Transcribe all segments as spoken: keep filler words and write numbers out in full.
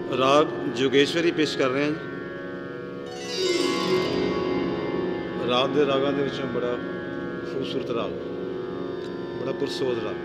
राग जोगेश्वरी पेश कर रहे हैं। राग दे रागां दे विचों बड़ा खूबसूरत राग, बड़ा पुरसोज राग।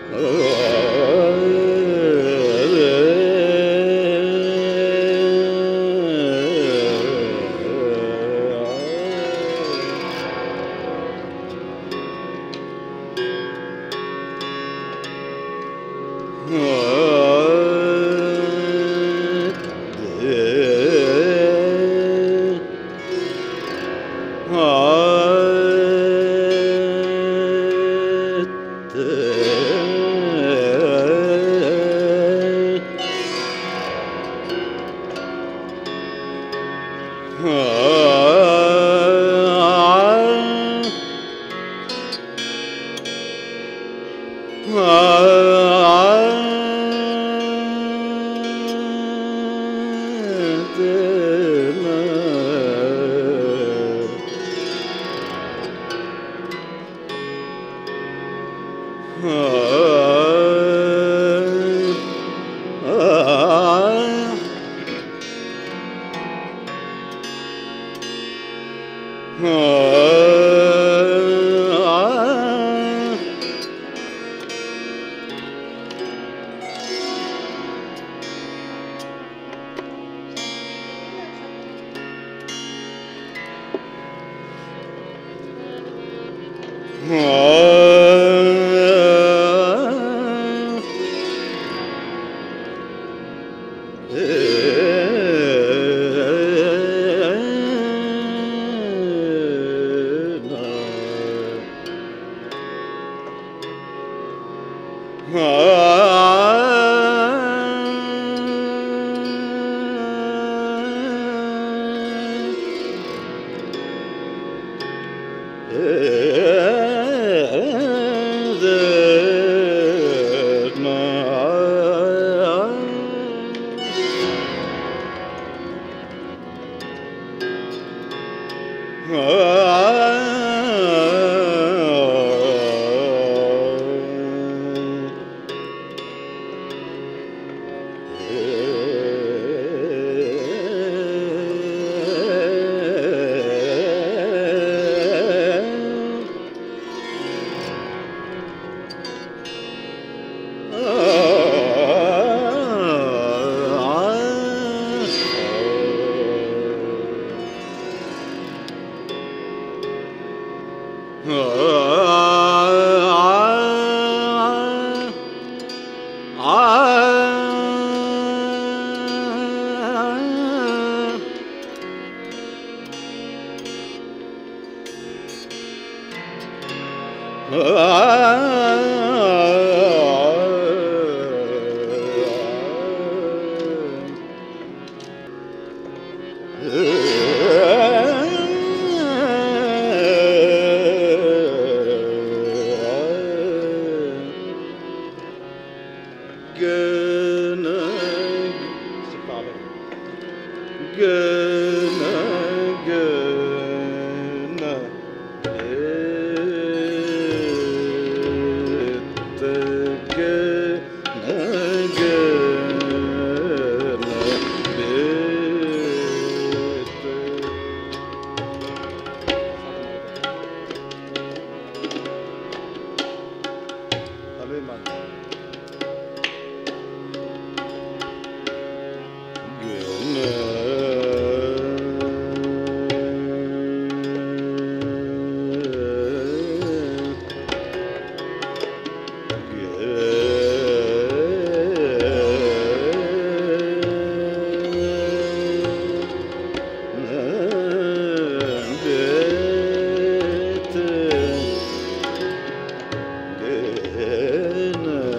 Again.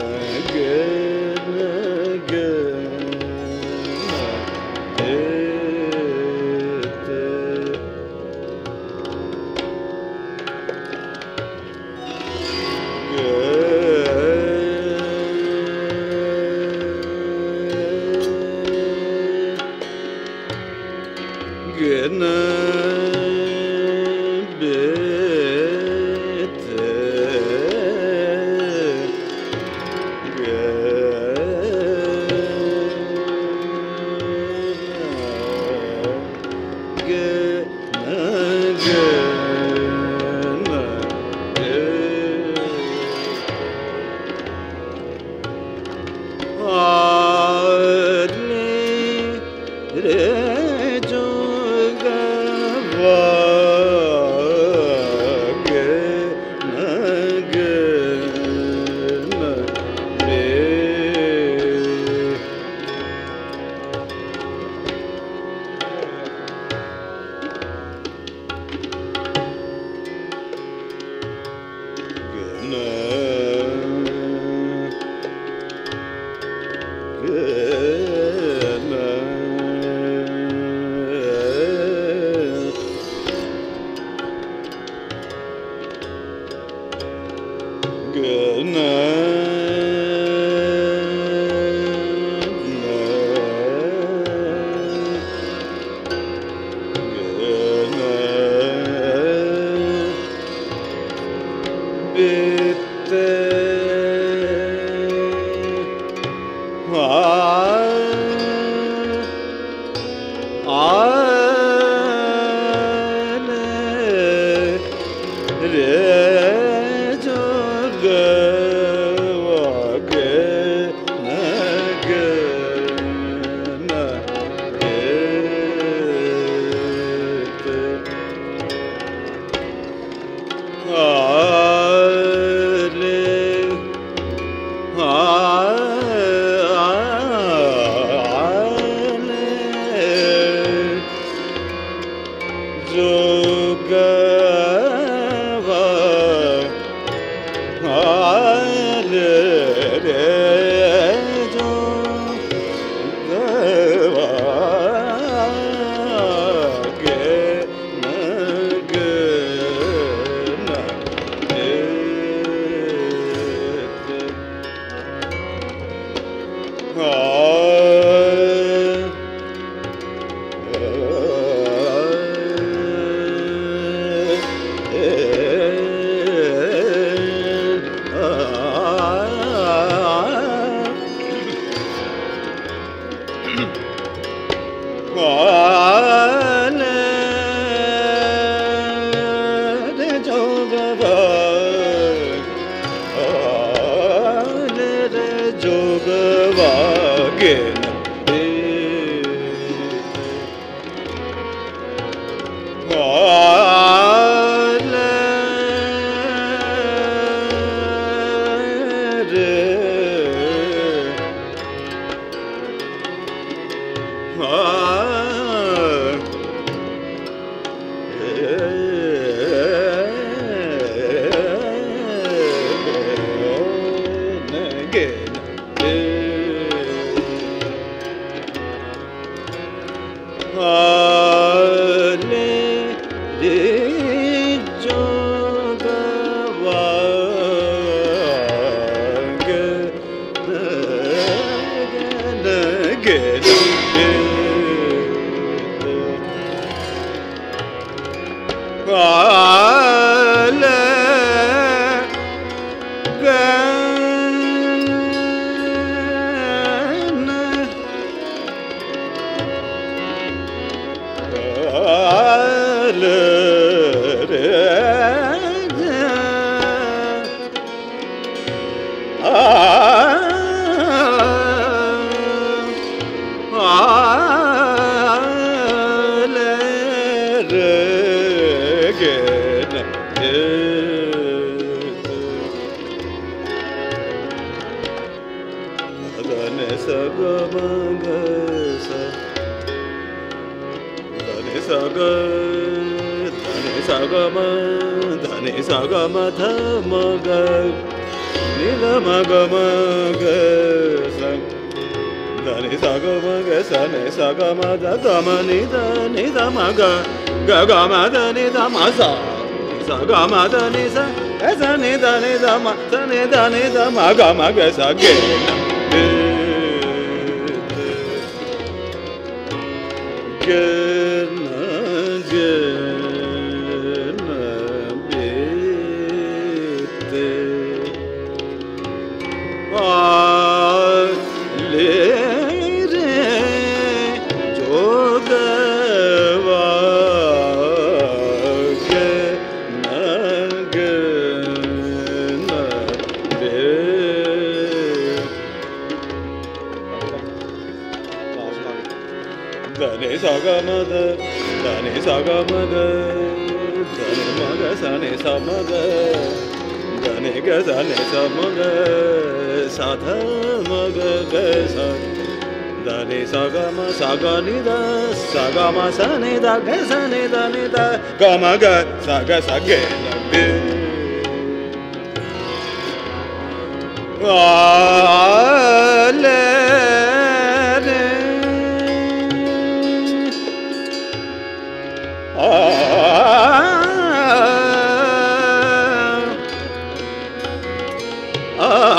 Ah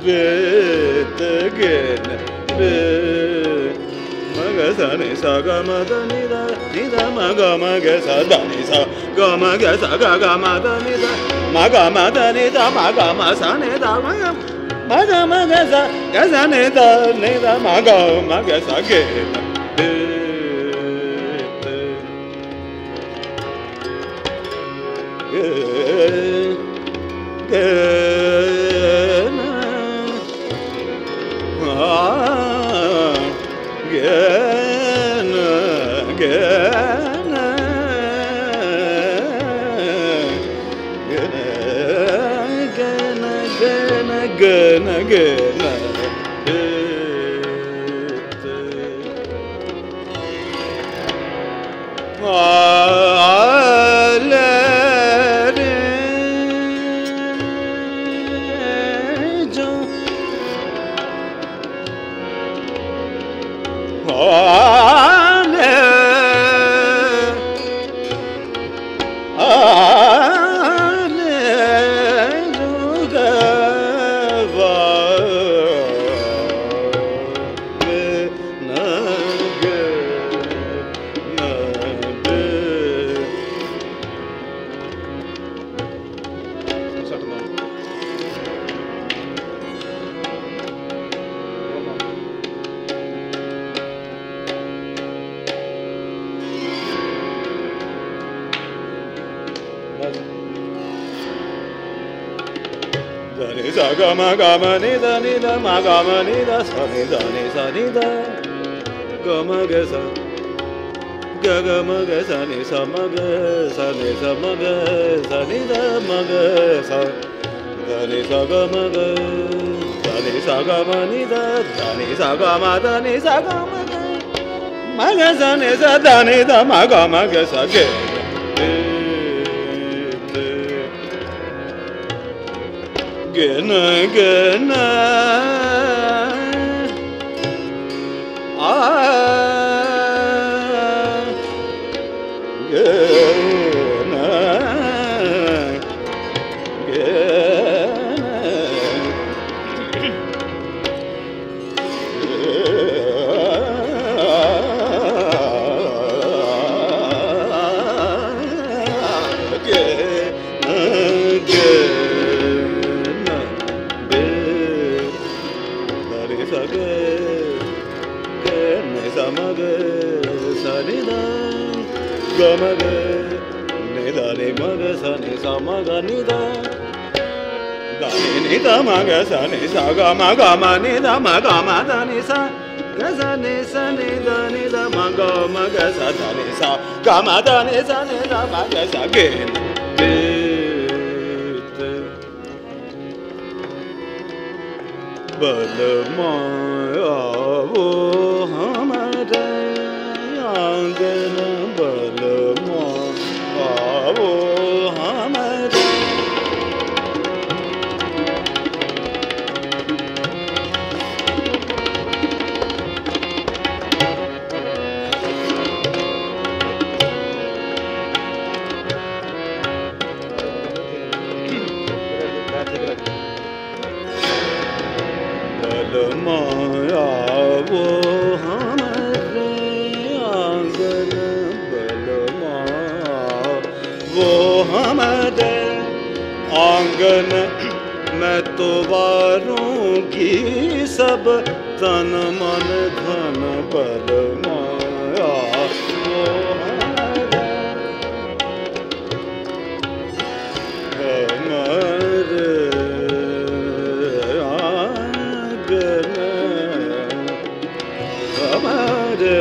get again. Magasani sagama danida, nida magama gasadanisa, gama gasagama danida, magama danida, magama sanida, magama gasa, gasanida, nida magama gasagena. Gama gama nida nida ma gama nida sa nida nida nida gama gasa gaga ma gasa nisa ma gasa nisa ma gasa nida ma gasa da nisa gama ga da nisa gama nida da nisa gama da nisa gama ga ma gasa nisa da nida ma gama gasa ge Gena gena ah gena Gamaga, nida ni maga sa ni sa maga nida, da ni nida maga sa ni sa gama gama nida maga ma da ni sa, gaza ni sa nida nida maga maga sa da ni sa, gama da ni sa nida maga sa gen. Balmaya wo hamare angana balmaya wo hamare Balmaya wo hamare angana balmaya wo hamare आंगन मैं तो वारूंगी सब तन मन धन बल माया वो हमारे आंगन हमारे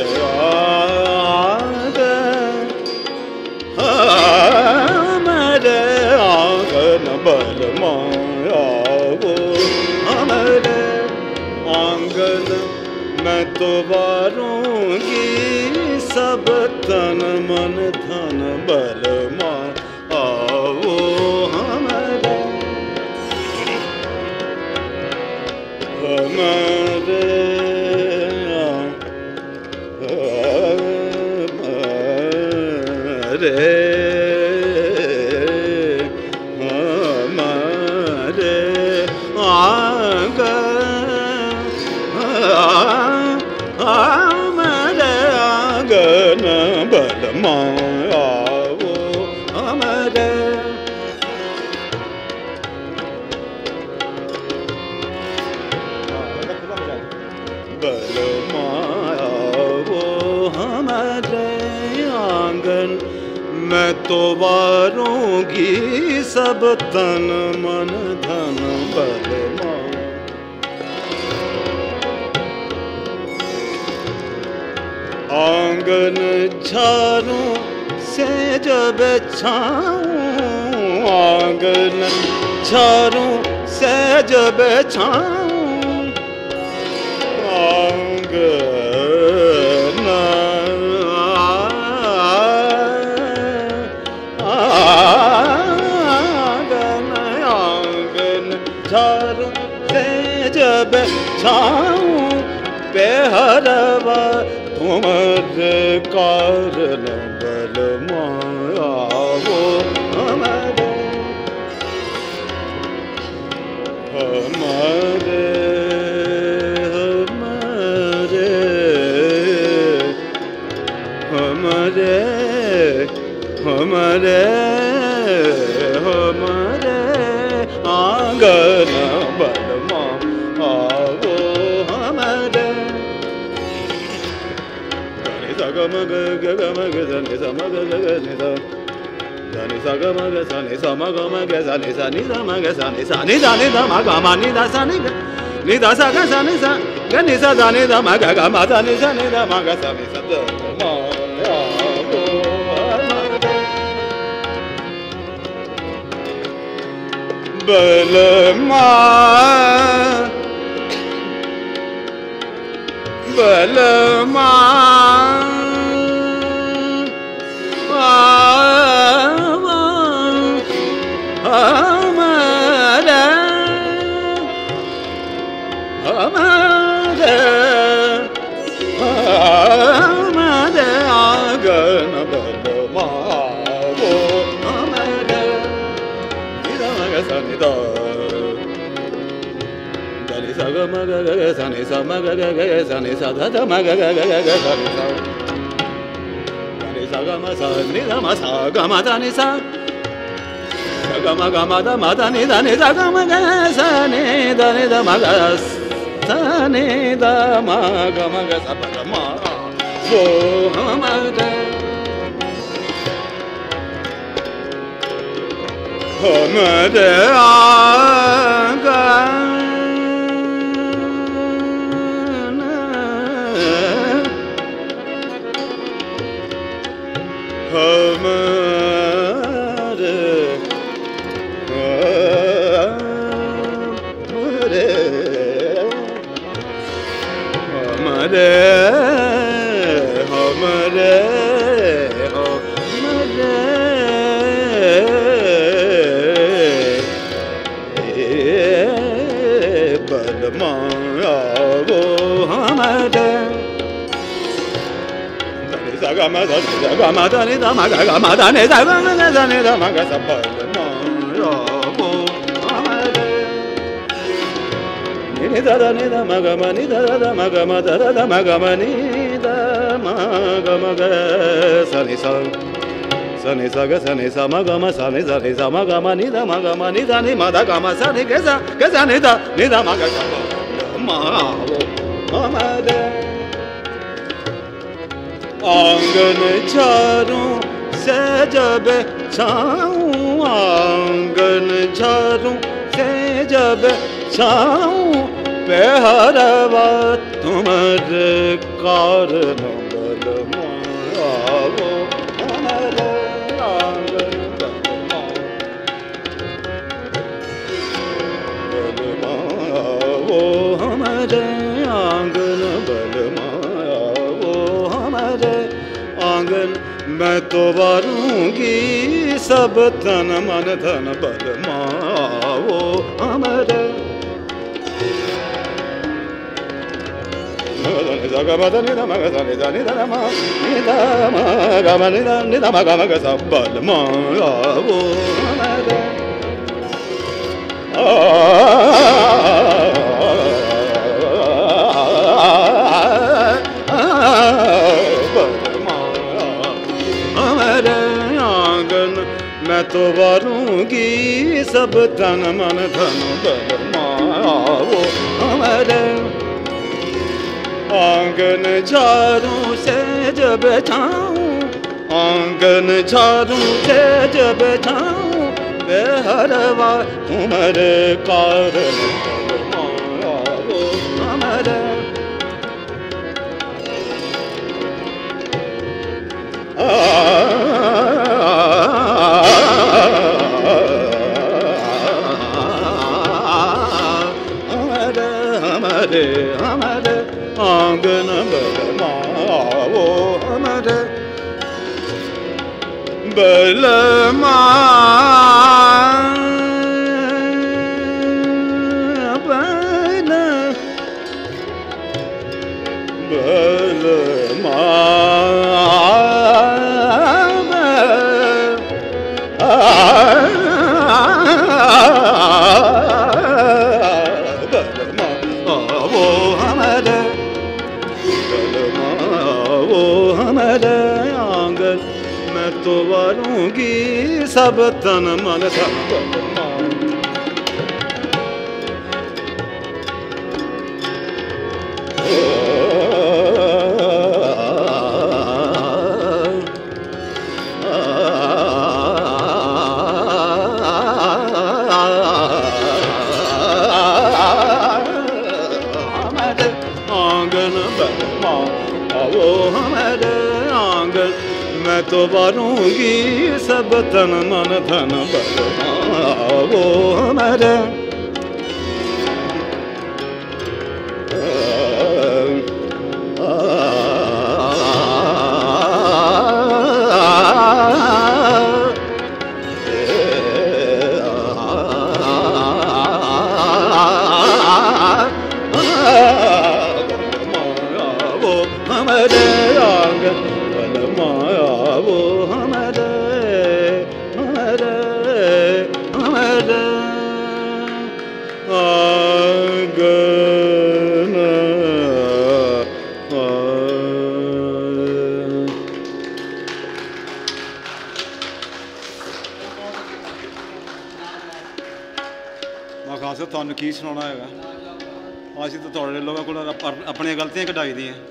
बल माया वो हमारे आंगन मैं तो वारूंगी सब तन मन धन बल माया वो हमारे हमारे हमारे Ah माया वो हमारे बल माया वो हमारे आंगन मैं तो वारूंगी सब तन मन धन बल माया आंगन झारूं से जब छाऊं आंगन झारूं से जब छाऊं आंगन आंगन आंगन झारूं से जब छाऊं बेहरवा तुम्हारे कारण बल माया वो हमारे हमारे हमारे हमारे हमारे आंगन बल माया वो हमारे Saga maga gaga maga zani samaga gaga nida zani saga maga zani samaga maga zani zani da maga zani zani zani da maga mani da zani nida saga zani sa gani sa zani da maga ga ma zani zani da maga zani sa da ma ya bo bal ma bal ma हमारे हमारे हमारे आंगन बल मावो हमारे निदा मग सनि दा दनि सा ग मग ग सनि सा मग ग ग सनि सा ध ध मग ग ग ग सनि सा Sa ga ma sa ni da ma sa ga ma da ni sa ga ma ga ma da ma da ni da ni sa ga ma ga sa ni da ni da ma ga sa ni da ma ga ma ga sa pa ma wo ma da ho ma da ga हमारे हमारे हमारे हमारे बल माया वो हमारे Saga ma da saga ma da ni da ma ga ma da ni da ma ga da ni da ma ga sa pa ma ya bo amare ni da da ni da ma ga ma ni da da ma ga ma da da ma ga ma ni da ma ga ma ga sa ni sa sa ni sa ga sa ni sa ma ga ma sa ni sa ni sa ma ga ma ni da ma ga ma ni da ni ma da ga ma sa ni ga sa ga sa ni da ni da ma ga sa ma bo amare आंगन झारूं से जब छाऊं आंगन झारूं से जब छाऊं पहरवा तुम्हारे कारण बल माया वो हमारे आंगन बल माया वो हमारे आंगन बल माया वो हमारे आंगन मैं तो वारूंगी सब तन मन धन बल मावो हमारे Saga ma da ni da ma ga sa ni da ni da ma ni da ma ga ma ni da ni da ma ga ma ga sa bal ma ya wo ma da मैं तो वारूंगी सब तन मन धन बल माओ हमारे आंगन झाड़ू से जब छाऊं आंगन झाड़ू से जब छाऊं वे हरवा उमर कारण माओ हमारे हमारे हमारे आंगन बलमाओ हमारे बलमा बल बलमा तो वारूंगी सब तन मन धन आंगन बलमा आओ हमारे आंगन मैं तो वारूंगी सब तन मन धन बलमाओ हमारे हमारे आंगन वो हमारे हमारे हमारे आंगन मैं खास तुहानू की सुनाना है असीं तो तुहाडे लोगों को अपनी गलतियां कढाई दी है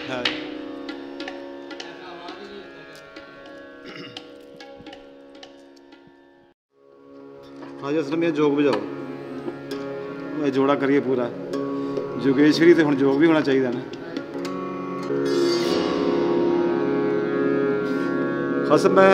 आज असल में जोग बजाओ मैं जोड़ा करिए पूरा जोगेश्वरी तो हुण जोग भी होना चाहिए ना खास मैं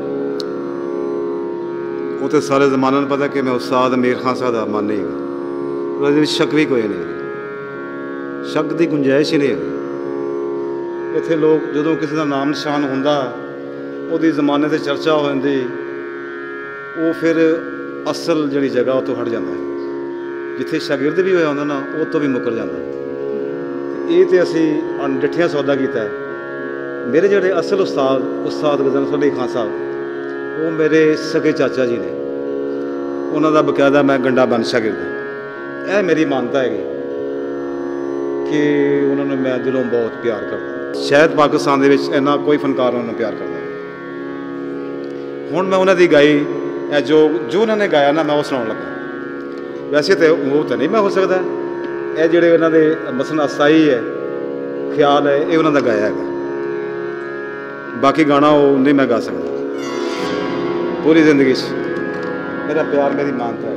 वो तो सारे जमाने में पता कि मैं उस्ताद मीर खान साहब का मन नहीं है शक भी कोई नहीं शक की गुंजाइश ही नहीं है इत्थे लोग जो किसी का नाम निशान होंदा उहदी जमाने से चर्चा हो जाती वो फिर असल जी जगह तो हट जाता है जिथे शागिर्द भी होया होंदा ना वो तो भी मुकर जाता ये तो असी अनडिठिया सौदा किया है मेरे जोड़े असल उस्ताद उस्ताद गजन अली खान साहब वो मेरे सगे चाचा जी ने उन्होंने बकायदा मैं गंडा बन शागिर्द यह मेरी मानता है कि उन्होंने मैं दिलों बहुत प्यार करता शायद पाकिस्तान के इन्ना कोई फनकार उन्होंने प्यार करता हुण मैं उन्होंने गाई जो जो उन्होंने गाया ना मैं वो सुना लगा वैसे तो वो तो नहीं मैं हो सकता ये जोड़े उन्होंने मसलन असाई है ख्याल है ये उन्होंने गाया है बाकी गाना वो नहीं मैं गा सकता पूरी जिंदगी मेरा प्यार मेरी मानता है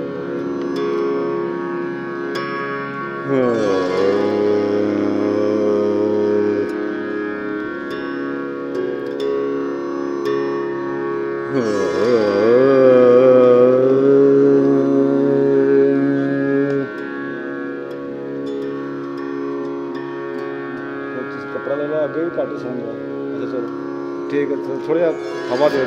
कपड़ा ले आगे भी घट सूंगा अच्छा चलो ठीक है थोड़ा हवा दे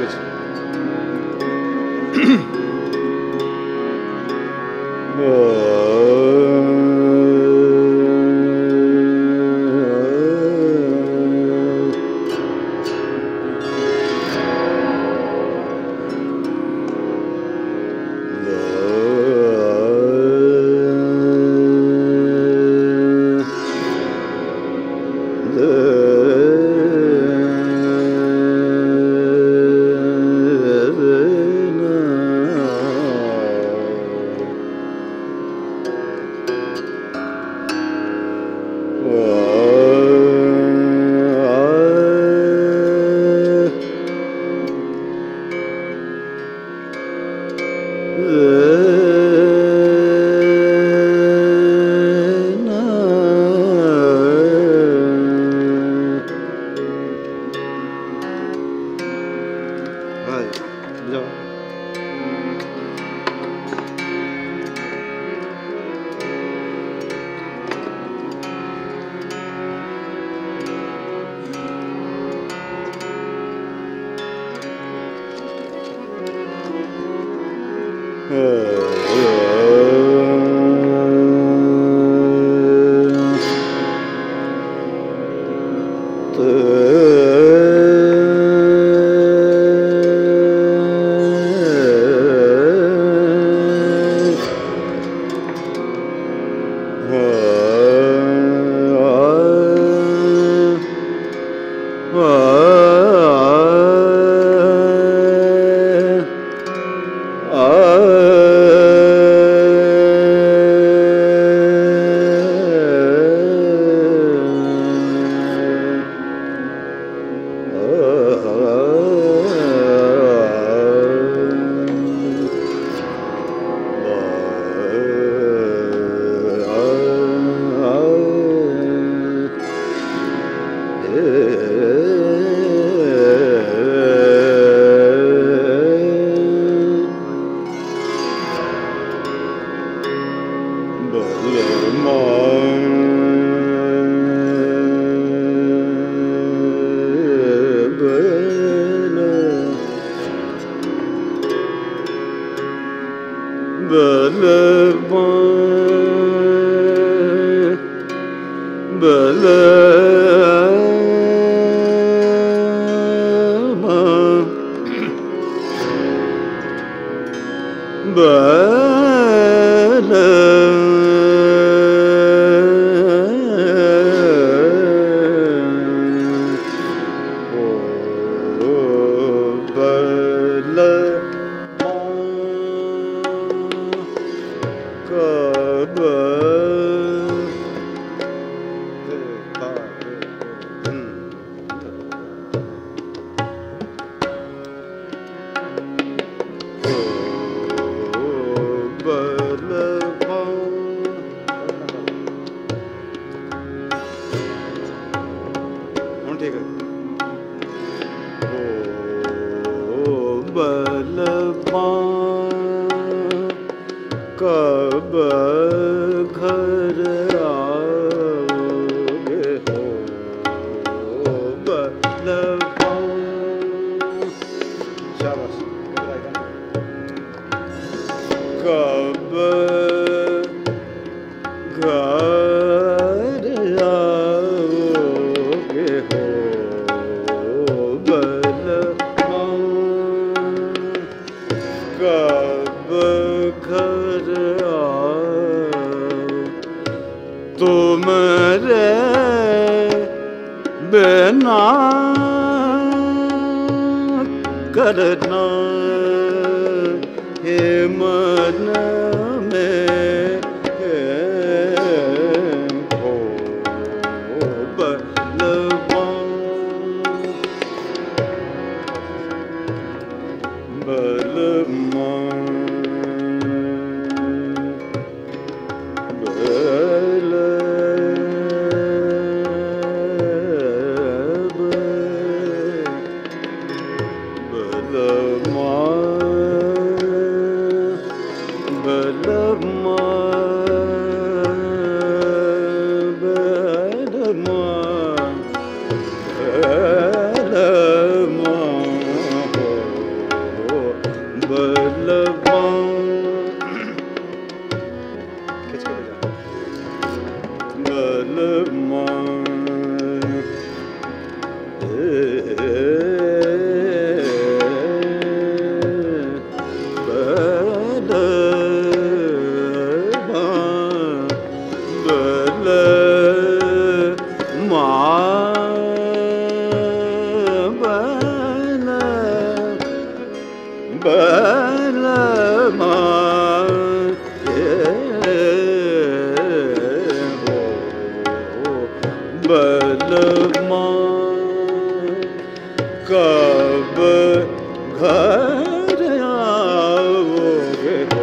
कब घर आओगे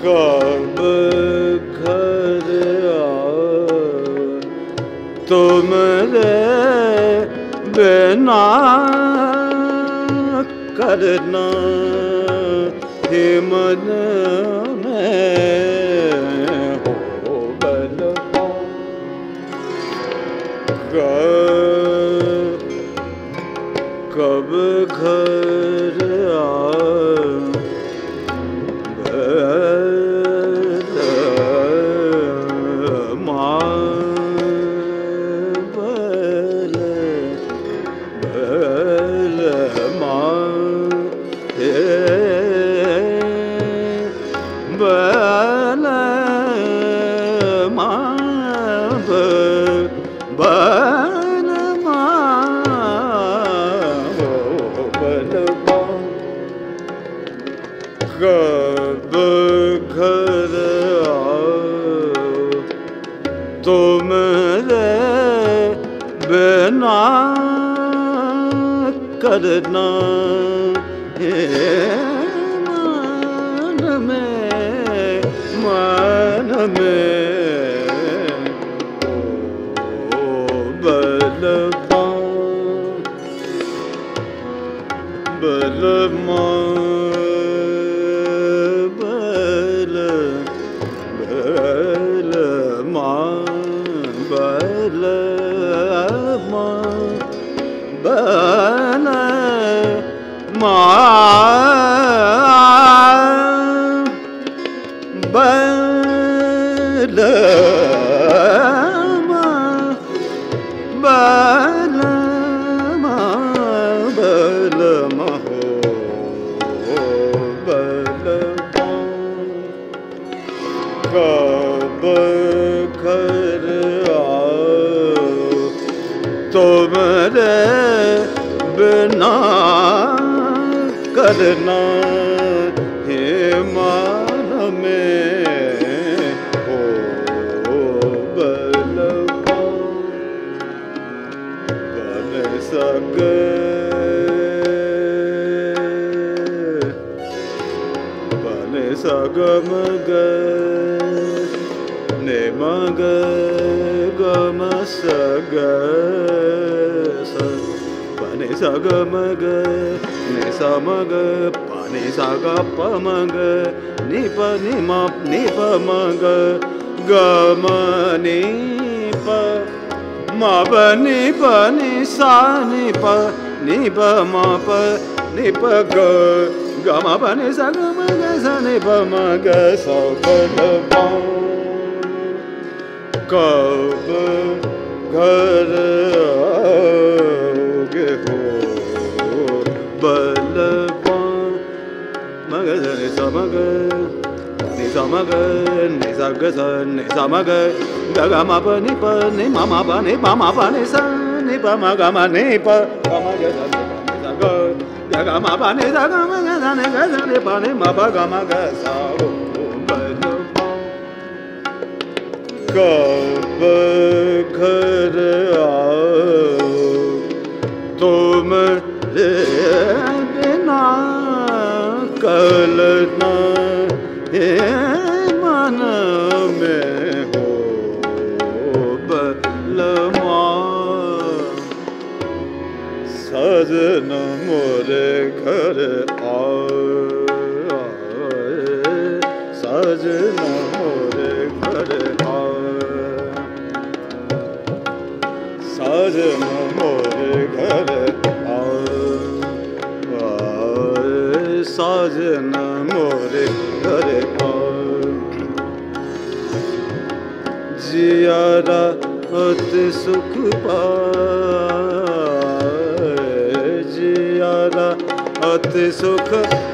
कब घर आओ तुमरे बिना करना हे मन में हो बलवा कब घर आओ करना हे मन में मन में ओ बलवा बलमा बल बलमा बलमा बल मा बल मा बल मा बल मा हो बल कब घर आओ तुमरे बिना करना हे मन में हो बलवा बन सग बन सग मग ने मग गम सग ने सग मग ने समग पाने सग पमग नि प नि म नि प मग ग म नि प म प नि प नि सा नि प नि प म प नि प ग ग म प नि सा ग म ग सा नि प म ग सा प ल प कब घर आओगे हो बलवा मग नि सा मग नि सा मग नि सा ग सा नि सा मग ग ग म प नि प नि म म प नि प म प नि सा नि प म ग म नि प ग म ग सा नि प ग ग म प नि सा ग म ग सा नि ग सा नि प नि म प ग म ग सा हो बलवा कब घर आओ तुमरे बिना कलना हे मन में हो बलवा सजन मोरे घर आओ सजन मोरे घर आओ सजन मोरे घर आओ सजन मोरे घर आओ जियारा अति सुख पाए जियारा अति सुख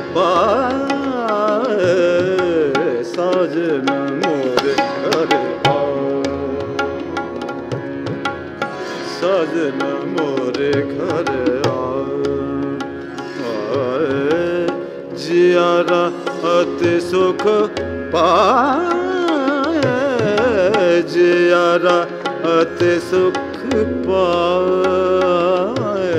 पाए सजन मोरे घर आओ सजन मोरे घर आए जियारा अति सुख पाए जियारा अति सुख पाए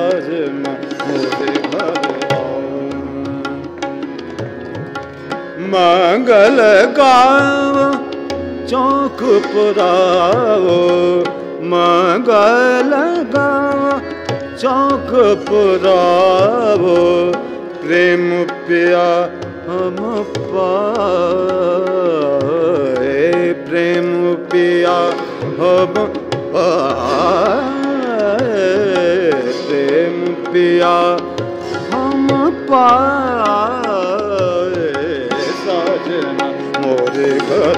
सजन मोरे घर आए मंगल गावो चौक पुरावो, मंगल गावो चौक पुरावो, प्रेम पिया हम पाए, प्रेम पिया हम पाए, प्रेम पिया हम पाए, साजना मोरे घर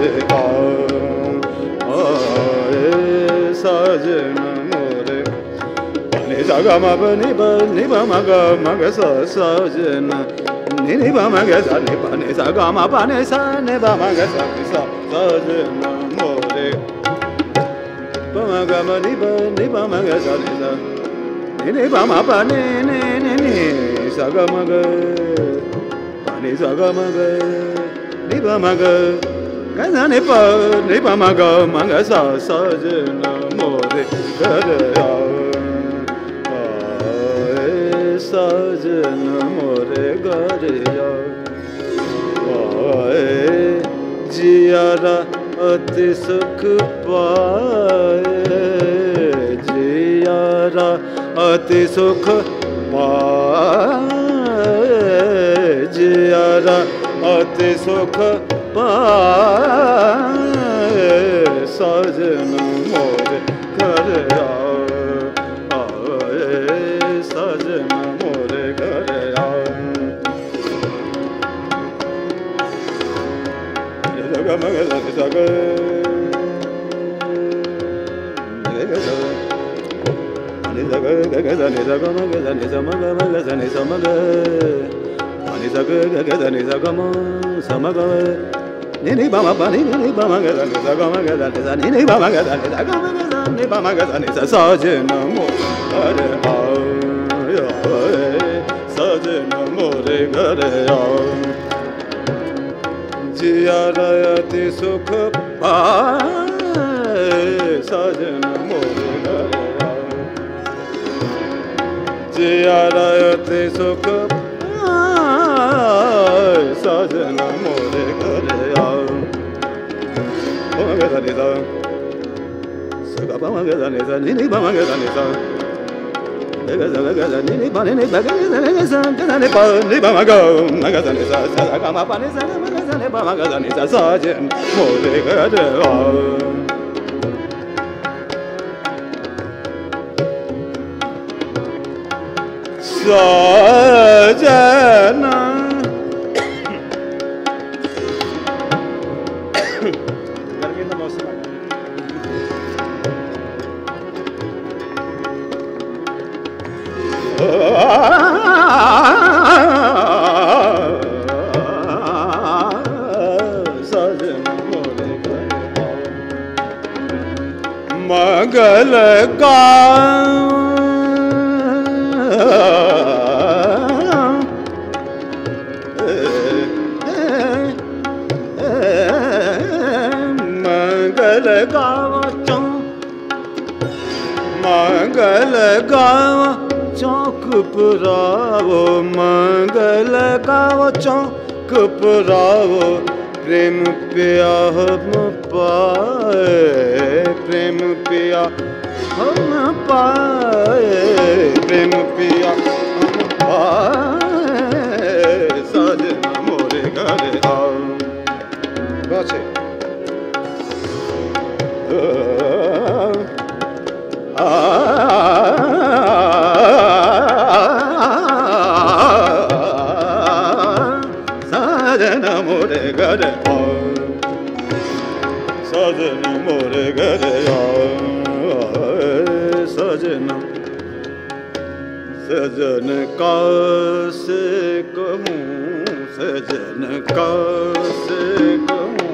आए, साजना मोरे नि गा मा प नि प नि प म ग म ग स साजना नि नि प म ग स नि प नि सा ग म प नि सा नि प म ग स नि सा साजना मोरे प म ग म नि प नि प म ग स नि सा नि नि प म प नि नि नि नि सा ग म ग प नि सा ग म ग नि प म ग ग स नि प नि प म ग म ग स साजना मोरे घर आओ, साजन मोरे घर आए, जियारा अति सुख पाए, जियारा अति सुख पाए, जियारा अति सुख पाए, साजन मोरे घर आए, साजन मोरे घर आए, सग मग सग नि सग ग ग नि सग मग नि स मग मग स नि स मग नि सग ग ग नि सग म स मग नि नि प म प नि नि प म ग नि स ग म ग नि स नि नि प म ग नि स ग म ग नि प म ग नि स साजन मोरे आए, साजन मोरे घर आओ, जियारा अति सुख पाए, साजन मोरे घर आओ, जियारा अति सुख पाए, साजन मोरे घर आओ, प म ग नि स स ग प म ग नि स नि नि प म ग नि स ni ni pa ni ni pa ni ni sa ni pa ni pa ma ga ma ga ni sa sa ga ma pa ni sa ma ga ni pa ma ga ni sa sa jen mo de ga de a sajana गर्मी का मौसम है मंगल का मंगल गाव मंगल गाव चौक पुरावो, मंगल गावो चौक पुरावो, प्रेम पिया हम पाए, प्रेम पिया हम पाए, प्रेम पिया हम पाए, साजना मोरे घर आओ, बचे आ साजना मोरे घर आओ, साजना मोरे घर आओ, सजना सजन का से कहूँ, सजन का से कहूँ,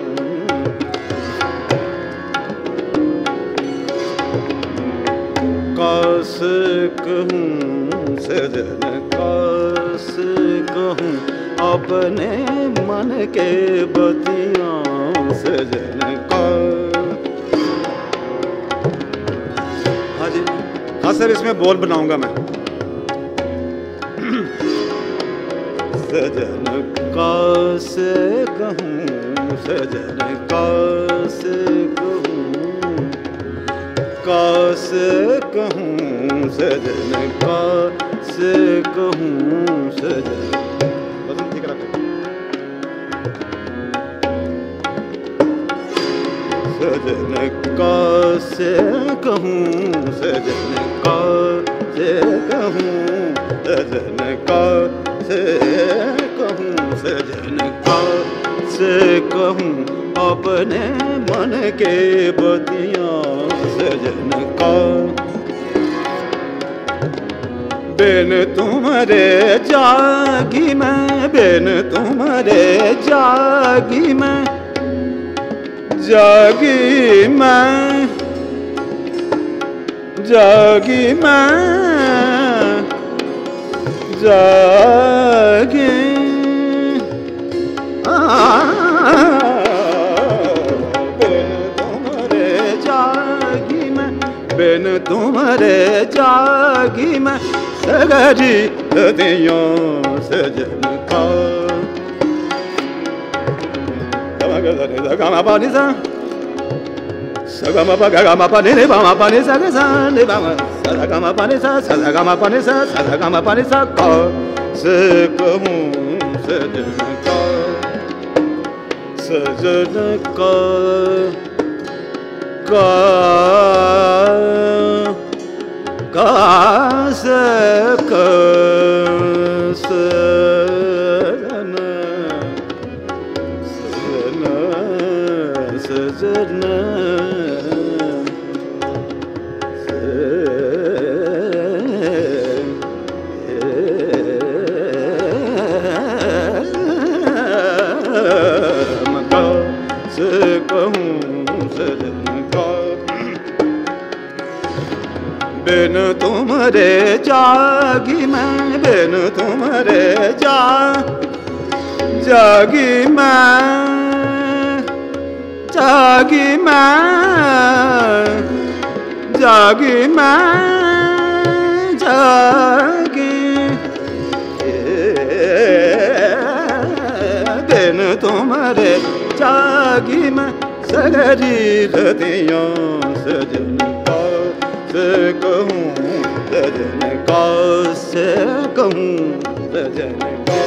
कास कहूँ सजन कास कहूँ, अपने मन के बतियाँ सजन का। हाँ जी, हाँ सर, इसमें बोल बनाऊंगा मैं। सजन का से कहूँ, सजन का से कहूँ, का से कहूँ, सजन का से कहूँ, सजन सजन का से कहूँ, सजन का से कहूँ, सजन का से कहूँ, सजन का से कहूँ, अपने मन के बतियाँ, सजन का बिन तुम्हारे जागी मैं, बिन तुम्हारे जागी मैं, जागी मैं, जागी मैं, जागी आ बिन तुम्हारे जागी मैं, बिन तुम्हारे जागी मैं, सगरी दियों सजन का गमा पानी सा सगमा पा गमा पानी रे बामा पानी सा सा रे बामा सा गमा पानी सा सा गमा पानी सा सा गमा पानी सा का से कहूँ सजन का, सजन का का का से का सजन सजन से कहूँ सजन का बिन तुम्हारे जागी मैं, बिन तुम्हारे जा जागी मैं, जागी मैं, जागी मैं, जागी बिन तुम्हारे जागी मैं, सगरी रतियों सजन का से कहूँ, सजन का से कहूँ, सजन का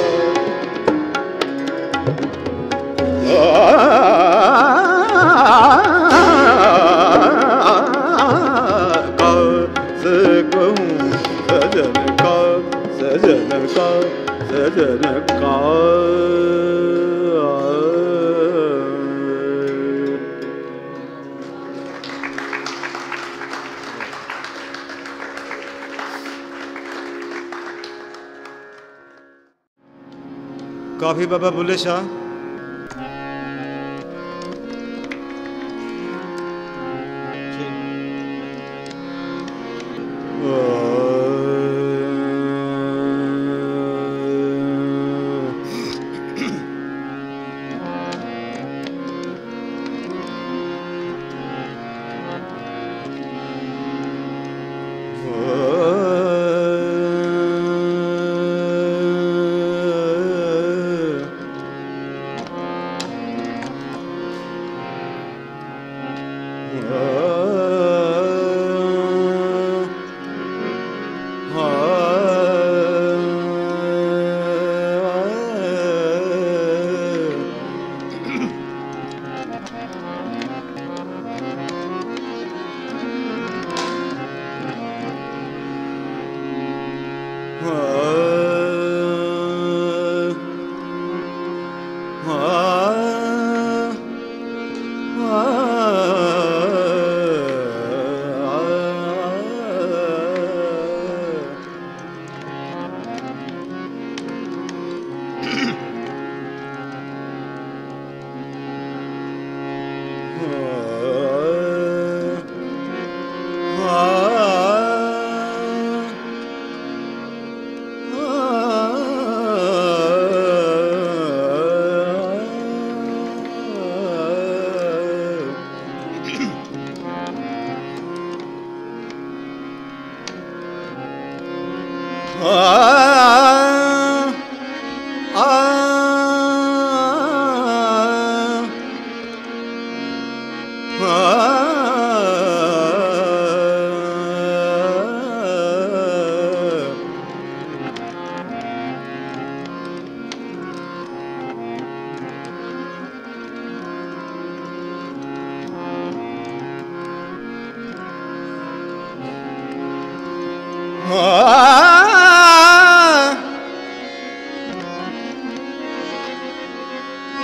का से कहूँ, सजन का, सजन का, सजन का काफी बाबा बुल्ले शाह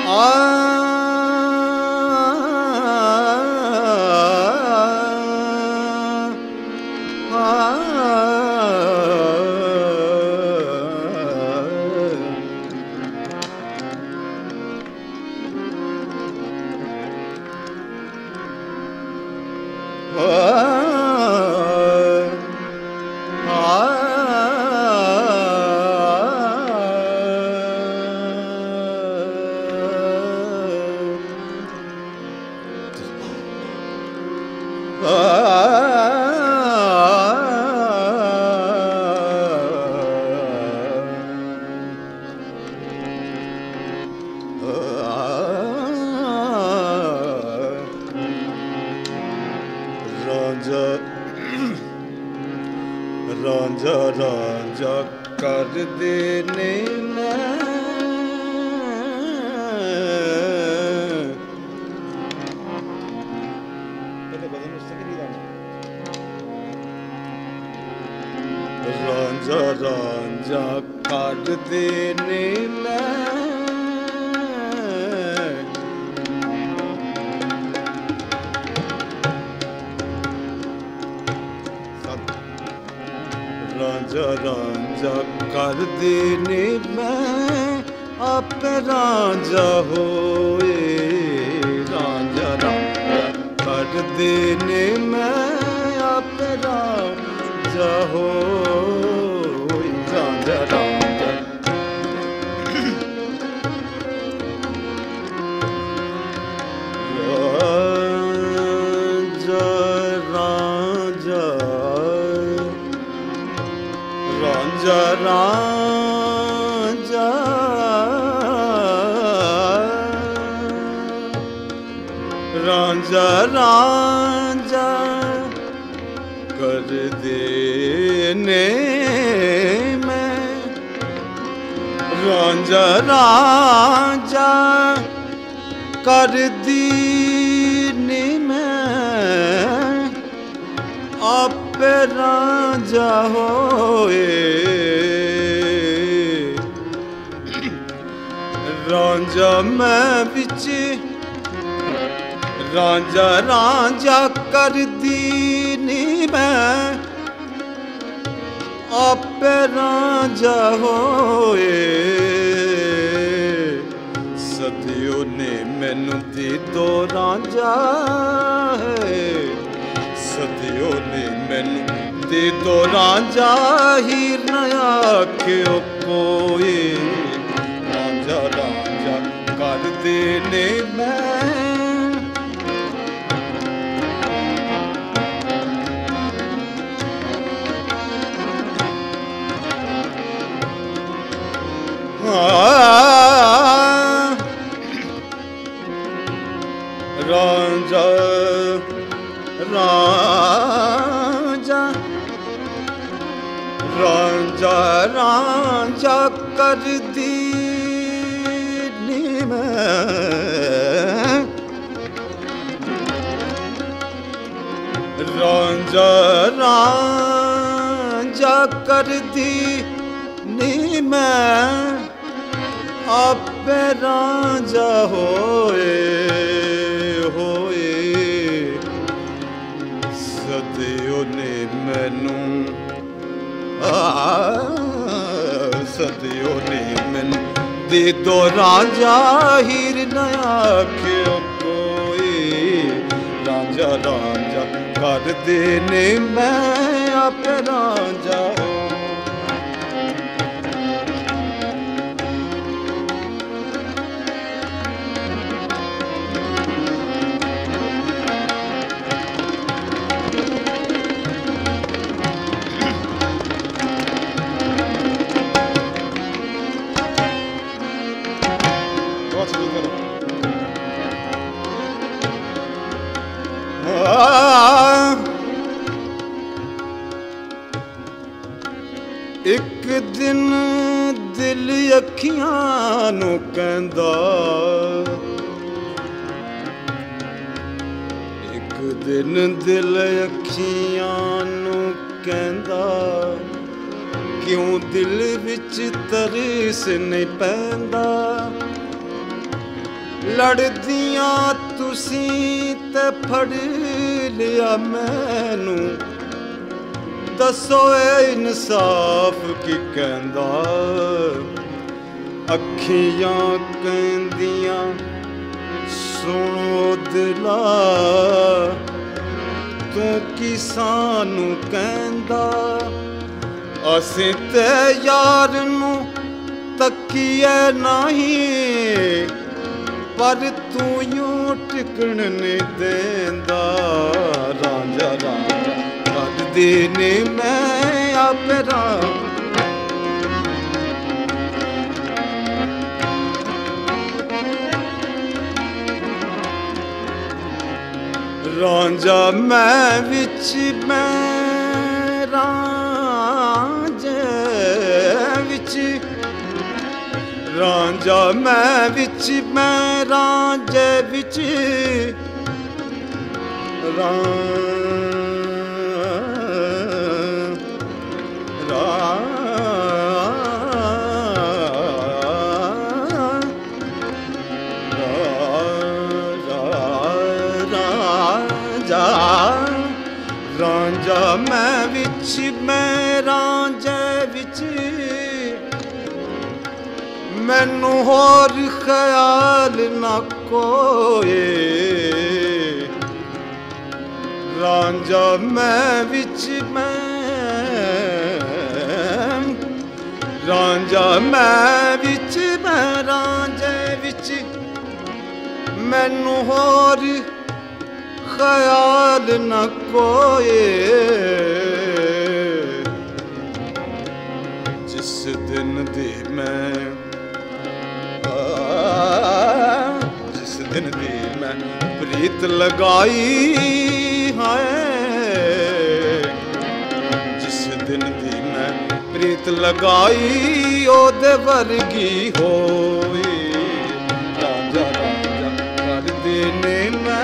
रांझा रांझा कर देने में रांझा रांझा कर देने में रांझा रांझा कर देने में आप रांझा होए रांझा रांझा कर देने में आप रांझा होए रांझा रांझा रांझा रांझा रांझा रांझा कर देने में रांझा रांझा कर देने में आप रांझा होए रांझा मैं बिच रांझा रांझा कर दीनी मैं आप रांझा होए सदियों ने मैनू दी दो रांझा है सदियों ने मैनू दे दो रांझा हीर नया क्यों कोई रांझा रांझा कर देने में रांझा रांझा रांझा रांझा कर दीनी में रांझा रांझा कर दीनी में आप रांझा होए होए सदियों ने मैनू सदियों ने मैनू दे दो रांझा हीर नया क्यों कोई रांझा रांझा कर देने में आप रांझा एक दिन दिल अखियां नू कहंदा एक दिन दिल अखियां नू कहंदा क्यों दिल विच तरस नहीं पैंदा लड़दियां तुसी ते फड़ लिया मैनू दसो ए इंसाफ की कहंदा अखियां कहंदियां सुनो दिला तू की सानू कहंदा असीं ते यार नू तकिए नहीं पर तू यूं टिकण नहीं देंदा रांझा रांझा कर देने मैं आपे राम रांझा मैं विच मैं रांझे विच रांझा मैं विच मैं रांझे विच रां रांझा मैं विच मैं रांझे विच मैनू होर ख्याल ना कोई रांझा मैं विच मैं रांझा मैं विच मैं रांझे विच मैनू होर ख्याल न कोई जिस दिन दी मैं जिस दिन दी मैं प्रीत लगाई है जिस दिन दी मैं प्रीत लगाई ओदे वर्गी होई रांझा रांझा कर देने मैं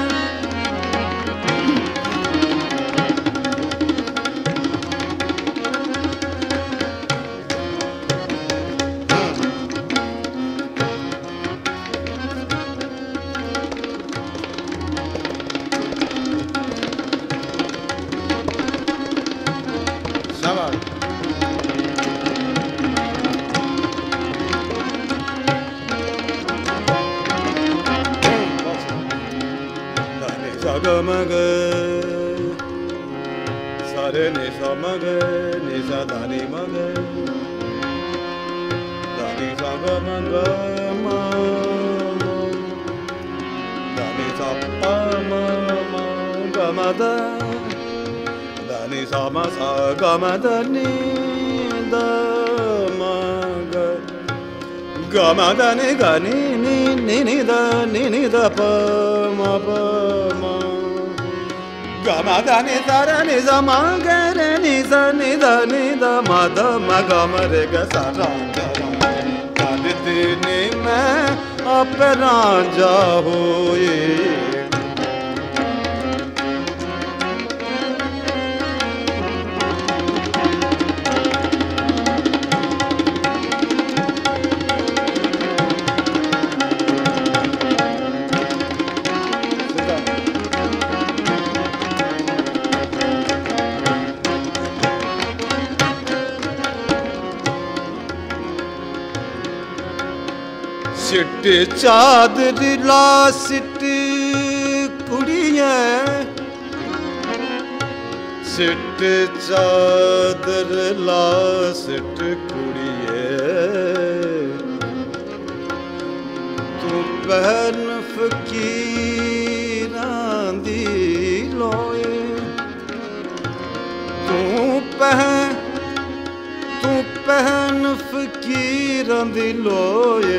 मग सारे ने सा मग ने सा दानी मग दानी सा ग मग म दानी सा प म म ग म द दानी सा म सा ग म द नि द म ग ग म द नि ग नि नि नि नि द नि नि द प म प म ga ma da ni da ra ni za ma ga re ni za ni da ni da ma da ma ga ma re ga sa ra ga ra ga de ni main aap raanjha hoye सिट चादर ला seat कुड़िया seat चादर ला seat कुड़िए तू पहन फकीरां दी लोए तू पहन तू पहन फकीरां दी लोए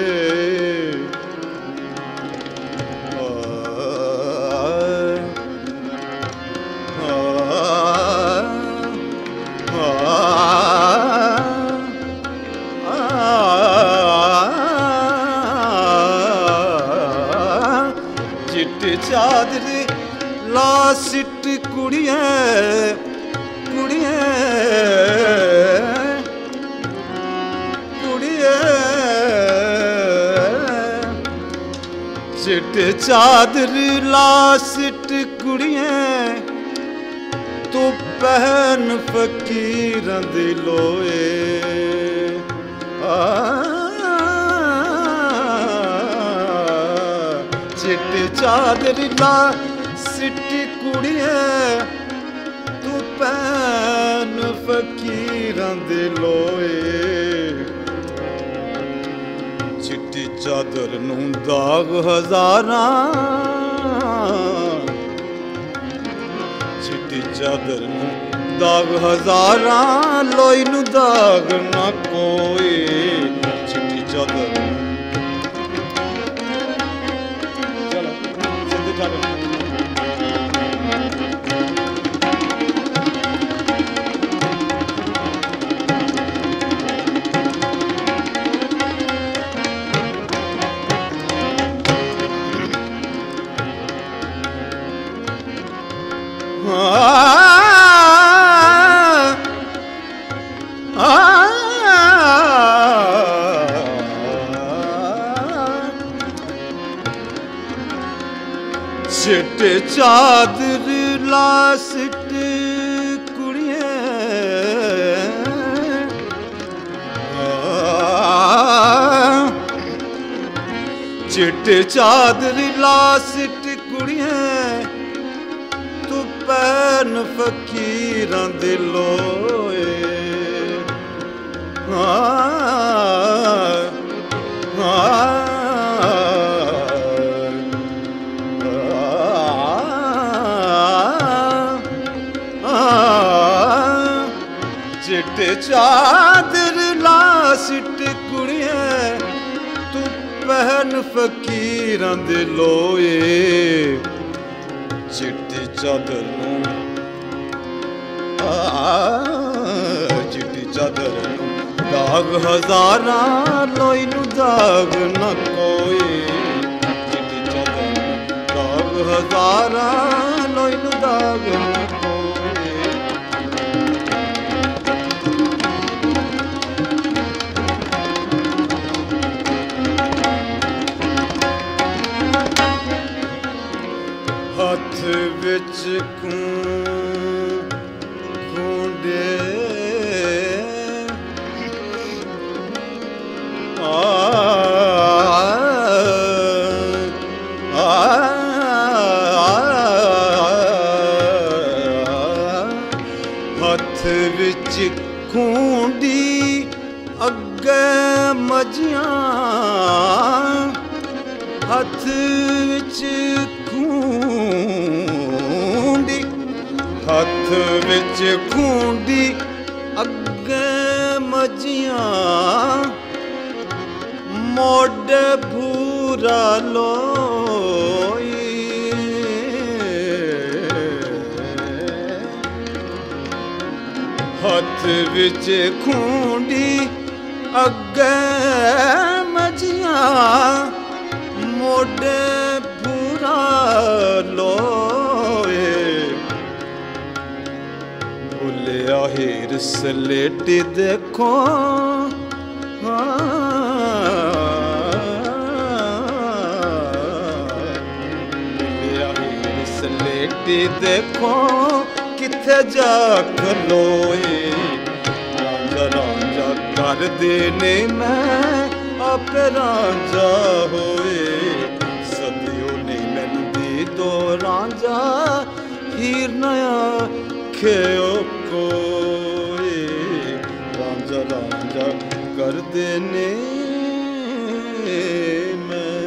चादर ला सिट कुड़िया कुड़िया कुड़िया चिट्टे चादर ला सिट कुड़ियां तू पहन फकीरां दे लोए आ चिट्टे चादर ला सिट कुड़ियां तू पहन फकीरां दे लोए चिट्टी चादर नूं दाग हज़ारां चिट्टी चादर नूं दाग हज़ारां लोई नूं दाग ना कोई चिट्टी चादर चलो सिद्धे चादर चिट्टे चादर ला सिट कुड़ियां चिट्टे चादर ला सिट कुड़ियां तू पैन फकीरां दे लोए चिट्टे चादर ला सिट कुड़ियां तू पहन फकीरां दे लोए चिट्टी चादर नूं चिट्टी चादर नूं दाग हज़ारां लोई नूं दाग ना कोई चिट्टी चादर नूं दाग हज़ारां लोई नूं दाग ना कोई हथ विच खूंडे आ हथ विच खूंडी अग्गे मजियां हथ विच खूंडी हथ विच खूंडी अग्गे मजियां मोढे भूरा लोई हथ विच खूंडी अग्गे मजियां मोढे भूरा लोए बुले हीर सलेटी देखो बुले हीर सलेटी देखो किथे जा खलोए रांझा रांझा कर देने मैं आपे रांझा होए दो रांझा हीर नया खेओ कोई रांझा रांझा कर देने में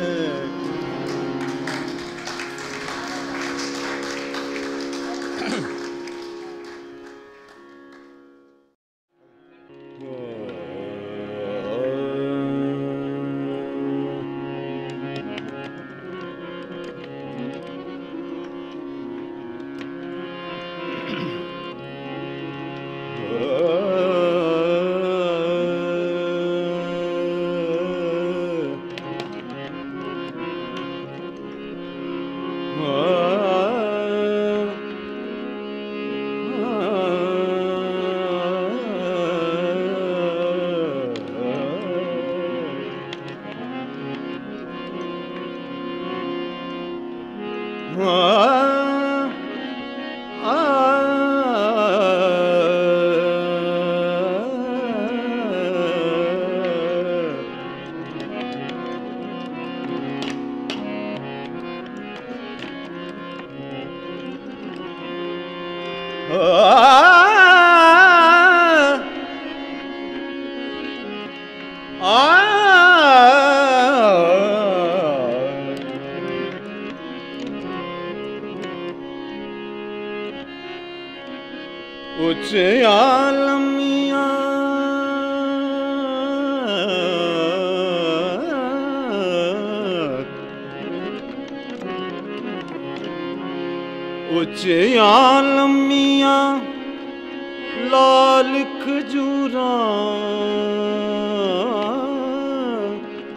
उच्चियां लम्मियां लाल खजूरां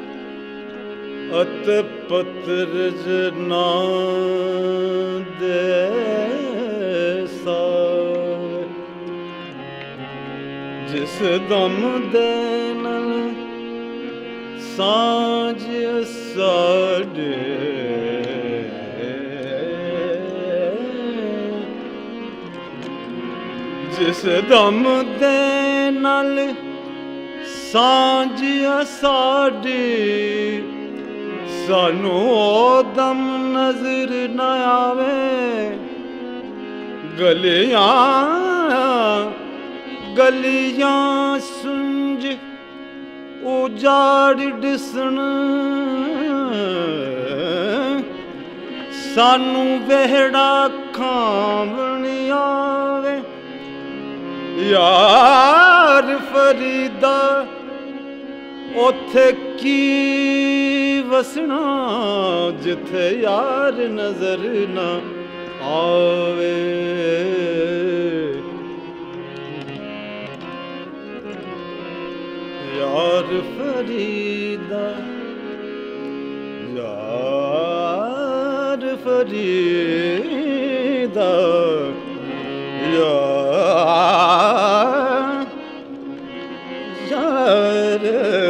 अत पत्र जना दे जिस दम दे नल सांझ साडे जिस दम दे नल सांझ साडे सानू ओ दम नजर न आवे गलियां गलियां सुंज उजाड़ दिसन सानू वेहड़ा खावनी आवे यार फरीदा ओथे की वसना जिथे यार नजर ना आवे यार फरीदा यार फरीदा यार यार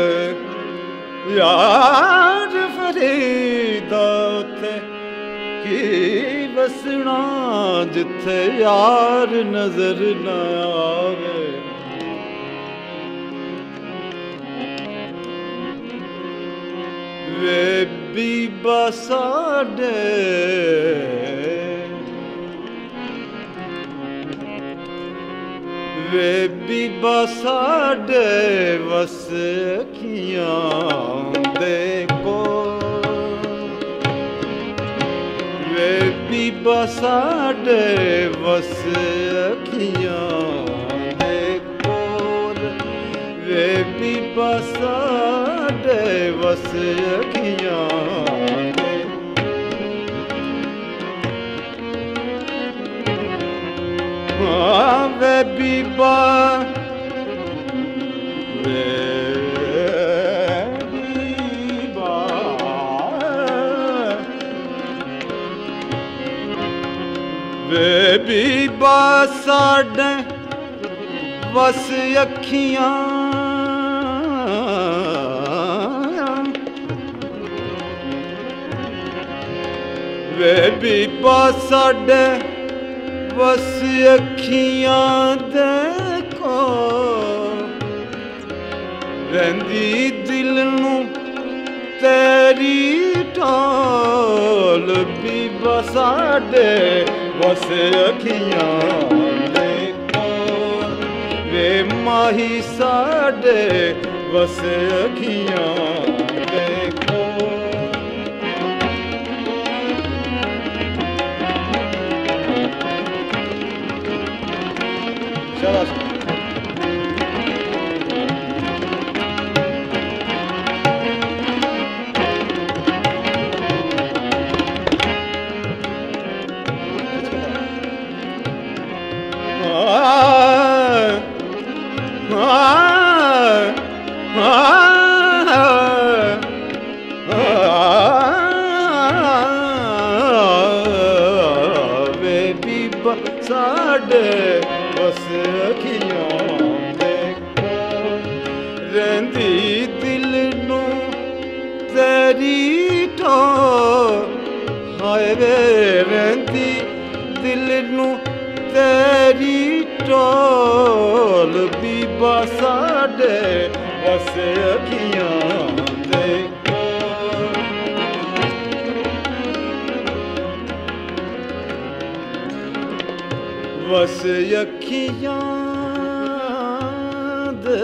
यार फरीदा उथे की वसना जिथे यार नजर न आवे वे बीबा साडे वे बीबा साडे वस अखियां देखो वे बीबा साडे वस अखियां देखो वे बीबा साडे वस अखियां हाँ वे बीबा वे बीबा वे बीबा साडे वस अखियां वे बीबा साडे बस अखियां देखो रहिंदी दिल नू तेरी ढाल बीबा साडे बस अखियां देखो वे माही साडे बस अखियां देखो साडे बस अखियां देखो रहिंदी दिल नू तेरी ढाल हाय वे रहिंदी दिल नू तेरी टोल बीबा साडे बस अखियां दे कोल बस अखियां दे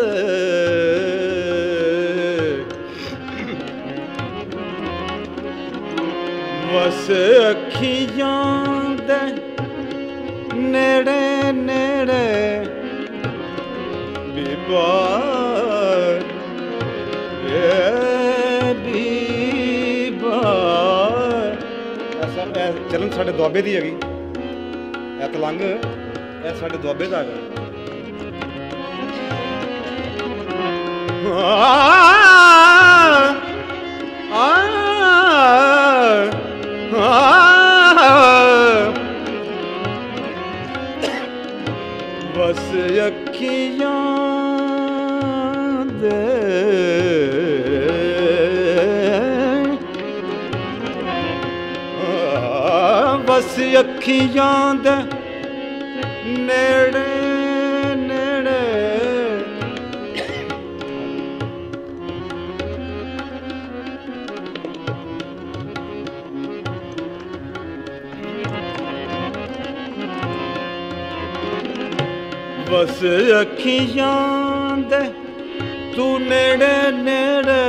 बस अखियां दे नेड़े नेड़े बीबा बीबा ऐसा चलन साढ़े दुआबे दी हैगी ए तलंग ए साढ़े दुआबे दा है बस अखियां दे बस अखियां दे नेड़े नेड़े बस अखियां दे तू नेड़े नेड़े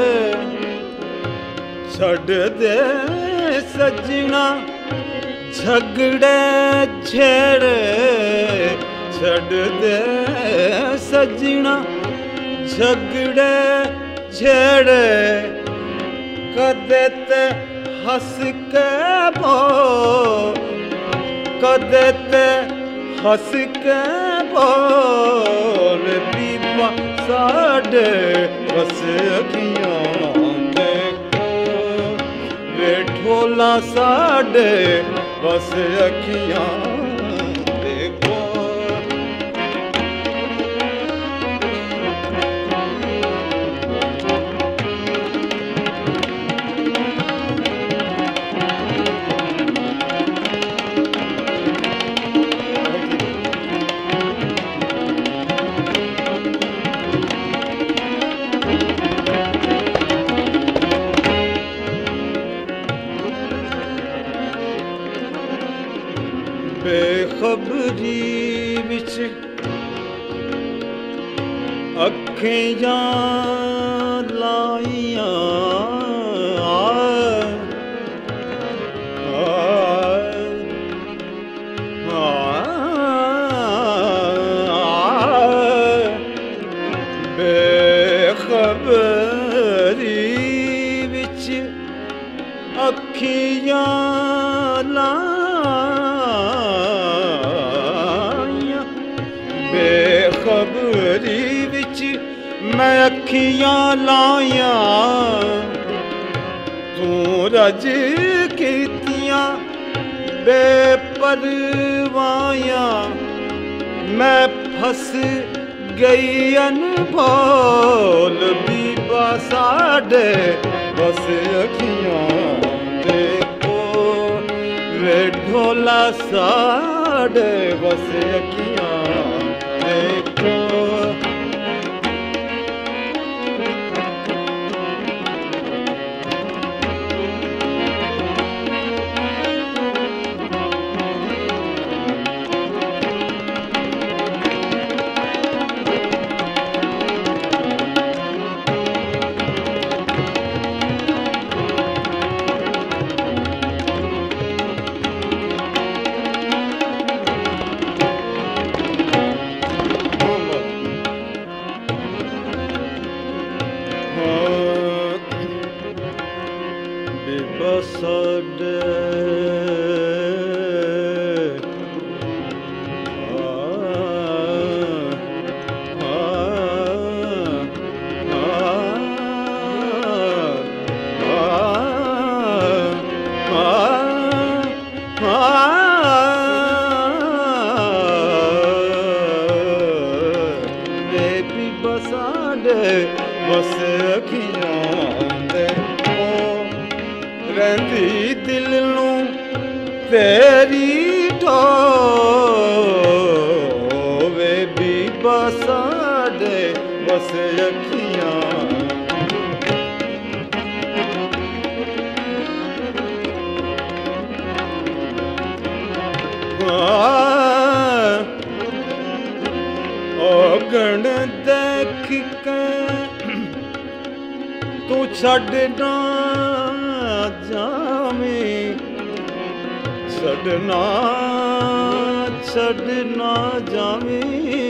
छड़ दे सजना झगड़े छेड़े छड़ दे सजना झगड़े छेड़े कदे ते हंस के बो कदे ते हंस के बोल बीबा साडे बस अखियां दे कोल वे ढोला साडे बस अखियां दे कोल बेखबरी विच अखियां लाइयां बेखबरी विच अखियां बेखबरी विच मैं अखियां लाइयां तू रज कीतियां बेपरवाहियां मैं फस गई अनभोल बीबा साडे बस अखियां दे कोल वे ढोला साडे बस अखियां दे कोल Sade Biba Sade बस अखियां दे रहिंदी दिल नूं तेरी ढोवे बीबा साडे बस अखियां गण देख के तू छड़ना जावे छड़ना छड़ना जावे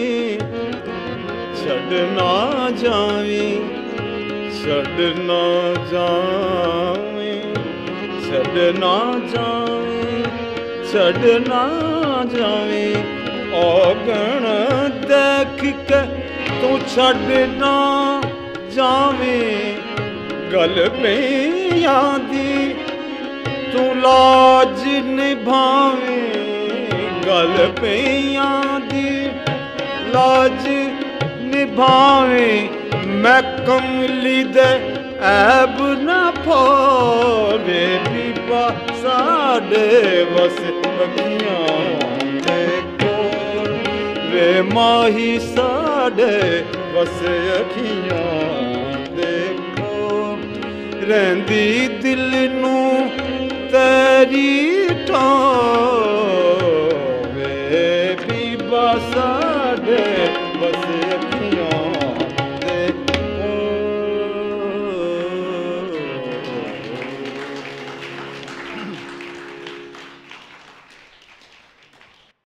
छड़ना जावे छड़ना जावे छड़ना जावे छड़ना जावे औगण देख के तू छड़ना जावे गल पियां दी तू लाज निभावे गल पियां दी लाज निभावे मैं कमली दे ऐब न पावे बीबा साडे बस अखियां वे माही साडे बस अखियां देखो रहंदी दिल नू तेरी ठा